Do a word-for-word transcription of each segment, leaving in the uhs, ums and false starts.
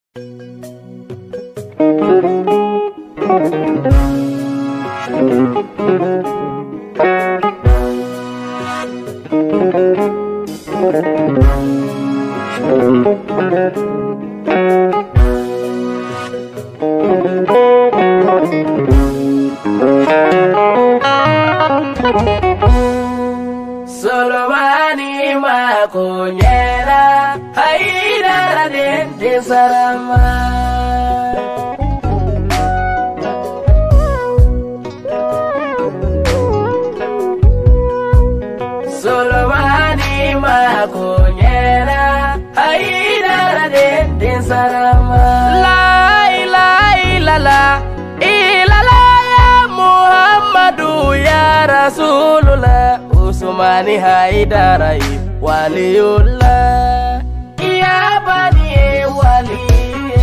Solomani makunyera haidara dente sarama Solomani makunyera haidara dente sarama La ilaha illallah illallah ya Muhammadu ya Rasulullah Usmani Haidara waliyullah ya bani waliye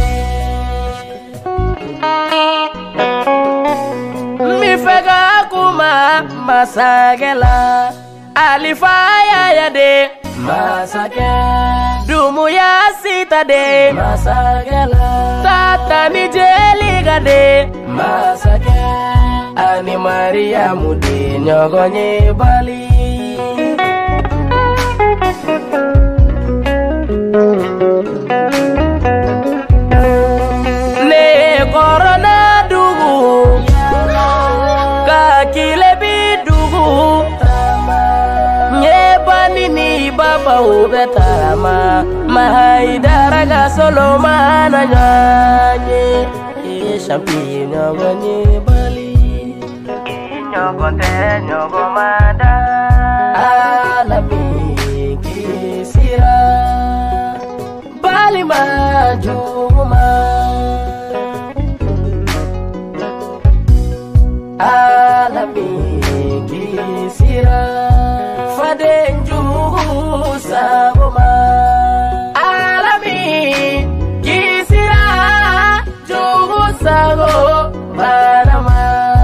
mifega kuma masagela alifaya ya de masake dumu ya sita de masagela tata ni jeliga de masake ani Maria mudi nyogonye bali ne corona dugu ka kilebi dugu nye bani ni baba ubetama Haidara ga Solomana nyanye e champi nyogonye bali nyogote nyogomada alami kisira bali majuma alami kisira fadenju saboma alami kisira jugu sago barama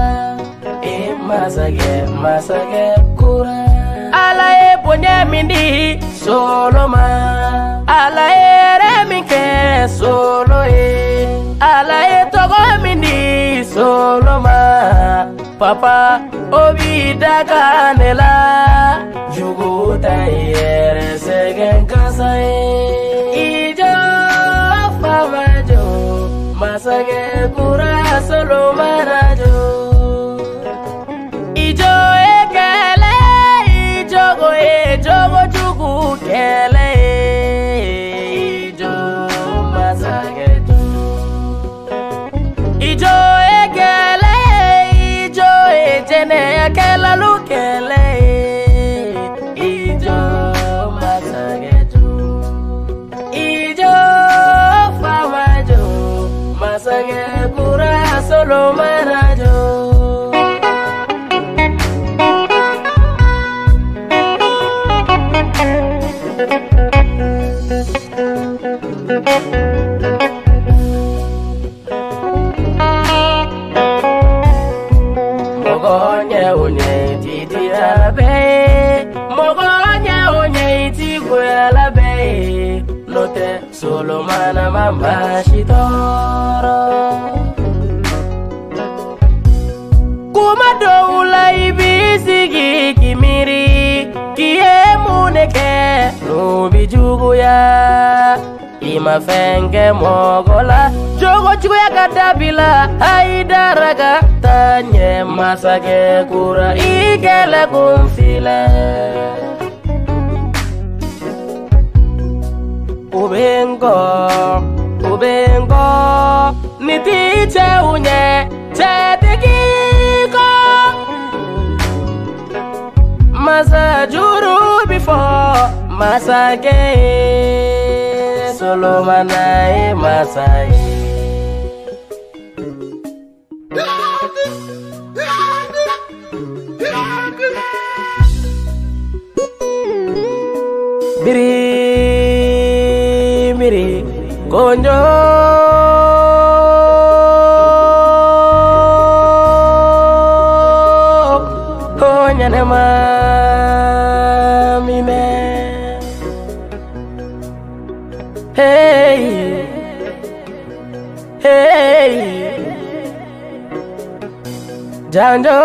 masage masage kura ala e ponye mindi soloma ala e remike solo e ala e togo mindi soloma papa obi daga nela jugu tayere segen kasai ijo famajo masage kura soloma rajo Ijo ekele, ijogo ejogo chugu kele, ijo masagetu. Ijo ekele, ijo ejene akela lukele, ijo masagetu. Ijo famajo, masage kura solo marajo. Mogonya unye titi alabe Mogonya unye iti kwe alabe Note Solomana mamba shitoro Kumado ula ibisigi kimiri Kie muneke nubi jugu ya Ima fenge mogola Jogo chugu ya kadabila Haidara katanye masake kura Ikele kumfile Ubengo Ubengo Nitiche unye Chetekiko Masa juru before Masake Solomana e masake Biri biri konjo konya nema mime hey Hey, Janjo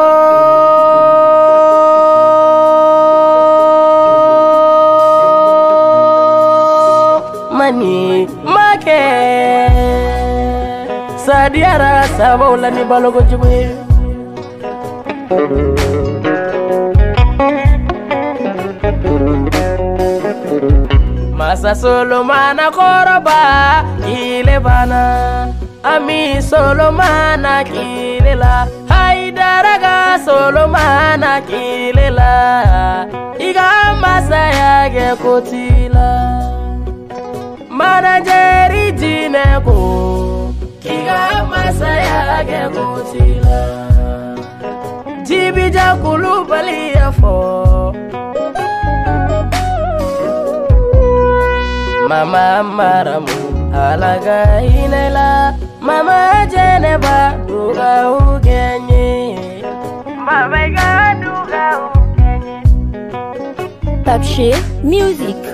mani make Sadiara sabola ni balogo jumwe Masa Solomana koroba ile bana Ami Solomana kilela Haidaraga Solomana kilela Iga masa yage kotila Manajeri jineko Iga masa yage kotila Jibija kulubali yafo Mama maramu alaga inela Mama jeneba duga ugenye Mama ga duga ugenye Papche Music.